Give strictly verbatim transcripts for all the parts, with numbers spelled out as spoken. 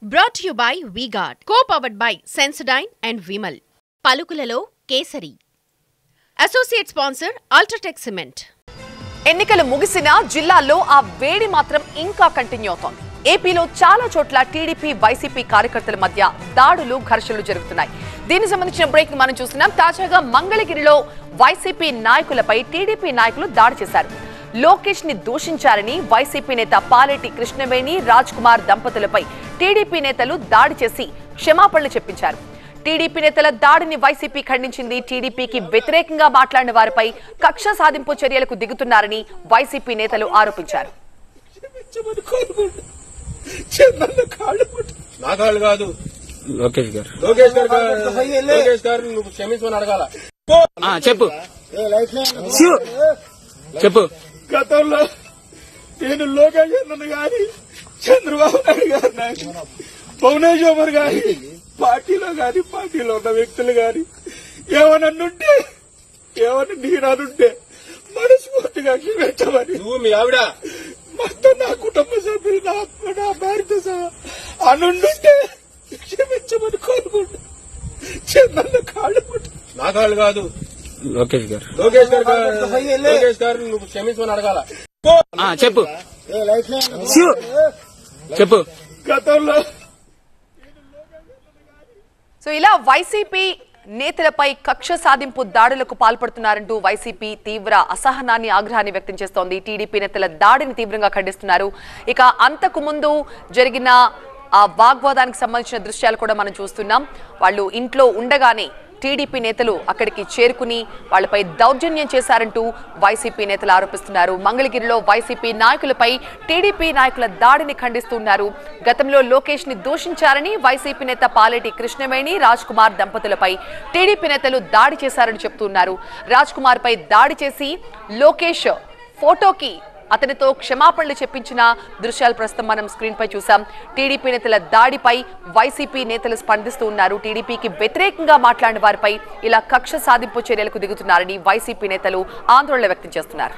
Brought to you by V-Guard, co-powered by Sensodyne and Vimal. పలుకులలో kesari. Associate sponsor Ultratech Cement. ఎన్నికలు ముగిసినా జిల్లాల్లో ఆ వేడి మాత్రం ఇంకా కంటిన్యూ అవుతోంది. ఏపీలో చాలా చోట్ల టీడీపీ వైసీపీ కార్యకర్తల మధ్య దాడులు ఘర్షణలు జరుగుతున్నాయి. దీనికి సంబంధించిన బ్రేక్ మనం చూస్తున్నాం. తాజాగా మంగళగిరిలో వైసీపీ నాయకులపై టీడీపీ నాయకులు దాడి చేశారు. లోకేష్ ని దూషించారని వైసీపీ నేత పాలేటి కృష్ణవేణి రాజ్ కుమార్ దంపతులపై టీడీపీ నేతలు దాడి చేసి క్షమాపణలు చెప్పించారు. టీడీపీ నేతల దాడిని వైసీపీ ఖండించింది. టీడీపీకి వ్యతిరేకంగా మాట్లాడిన వారిపై కక్ష సాధింపు చర్యలకు దిగుతున్నారని వైసీపీ నేతలు ఆరోపించారు. చెప్పు గతంలో నేను లోకేష్ అన్నను గాని చంద్రబాబు నాయుడు గారు భువనేశ్వర్ గారి పార్టీలో గాని పార్టీలో ఉన్న వ్యక్తులు గాని ఏమన్నుంటే ఏమన్నా నీరానుంటే మనస్ఫూర్తిగా క్షమించమని నువ్వు మీ ఆవిడ మొత్తం నా కుటుంబ సభ్యులు నా నా భార్యతో సహా అనుంటే క్షమించమని కోరుకుంటా. చంద్రన్న కాళ్ళు నా కాళ్ళు కాదు లోకేష్ గారు లోకేష్ గారు లోకేష్ గారు నువ్వు క్షమించమని అడగాల. చెప్పు చెప్పు గతంలో సో ఇలా వైసీపీ నేతలపై కక్ష సాధింపు దాడులకు పాల్పడుతున్నారంటూ వైసీపీ తీవ్ర అసహనాన్ని ఆగ్రహాన్ని వ్యక్తం చేస్తోంది. టీడీపీ నేతల దాడిని తీవ్రంగా ఖండిస్తున్నారు. ఇక అంతకు ముందు జరిగిన ఆ వాగ్వాదానికి సంబంధించిన దృశ్యాలు కూడా మనం చూస్తున్నాం. వాళ్ళు ఇంట్లో ఉండగానే టీడీపీ నేతలు అక్కడికి చేరుకుని వాళ్లపై దౌర్జన్యం చేశారంటూ వైసీపీ నేతలు ఆరోపిస్తున్నారు. మంగళగిరిలో వైసీపీ నాయకులపై టీడీపీ నాయకుల దాడిని ఖండిస్తున్నారు. గతంలో లోకేష్ ని దూషించారని వైసీపీ నేత పాలేటి కృష్ణవేణి రాజ్ కుమార్ దంపతులపై టీడీపీ నేతలు దాడి చేశారని చెప్తున్నారు. రాజ్ కుమార్ పై దాడి చేసి లోకేష్ ఫోటోకి అతనితో క్షమాపణలు చెప్పించిన దృశ్యాలు ప్రస్తుతం మనం స్క్రీన్ పై చూసాం. టీడీపీ నేతల దాడిపై వైసీపీ నేతలు స్పందిస్తూ ఉన్నారు. టీడీపీకి వ్యతిరేకంగా మాట్లాడిన వారిపై ఇలా కక్ష సాధింపు చర్యలకు దిగుతున్నారని వైసీపీ నేతలు ఆందోళన వ్యక్తం చేస్తున్నారు.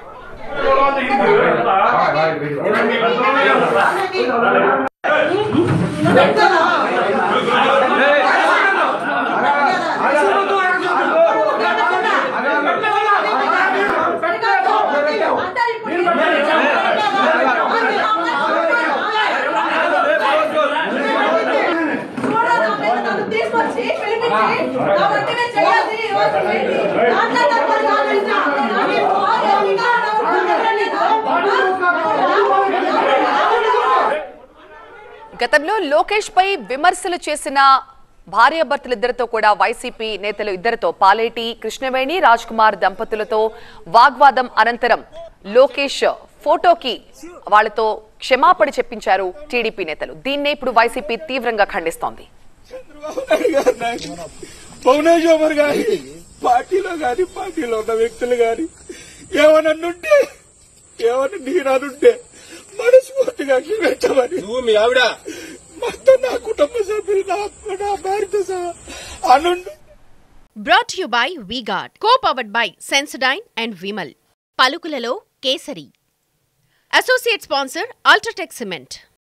గతంలో లోకేష్ పై విమర్శలు చేసిన భార్యాభర్తలిద్దరితో కూడా వైసీపీ నేతలు ఇద్దరితో పాలేటి కృష్ణవేణి రాజ్ కుమార్ దంపతులతో వాగ్వాదం అనంతరం లోకేష్ ఫోటోకి వాళ్లతో క్షమాపణ చెప్పించారు టీడీపీ నేతలు. దీన్నే ఇప్పుడు వైసీపీ తీవ్రంగా ఖండిస్తోంది. భువనేశ్వర్ గారి పార్టీలో గాని పార్టీలో ఉన్న వ్యక్తులు గాని ఏమన్నుంటే ఏమన్నా నీరానుంటే మనస్ఫూర్తిగా క్షమించమని నువ్వు మీ ఆవిడ మొత్తం నా కుటుంబ సభ్యులు నా భార్యతో సహా అనుంటే. Brought to you by V-Guard, co-powered by Sensodyne and Vimal. పలుకులలో kesari. Associate sponsor Ultratech Cement.